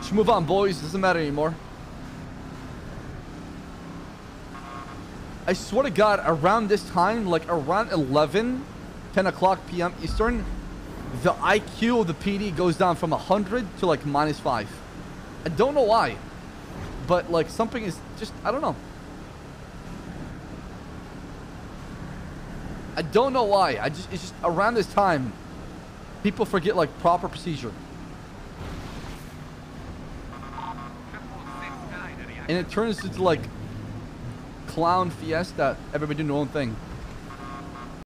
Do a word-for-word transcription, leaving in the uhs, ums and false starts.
Just move on, boys. Doesn't matter anymore. I swear to God, around this time, like around eleven, ten o'clock p m Eastern, the I Q of the P D goes down from one hundred to like minus five. I don't know why. But like something is just, I don't know. I don't know why. I just, it's just around this time, people forget like proper procedure. And it turns into like clown fiesta, everybody doing their own thing.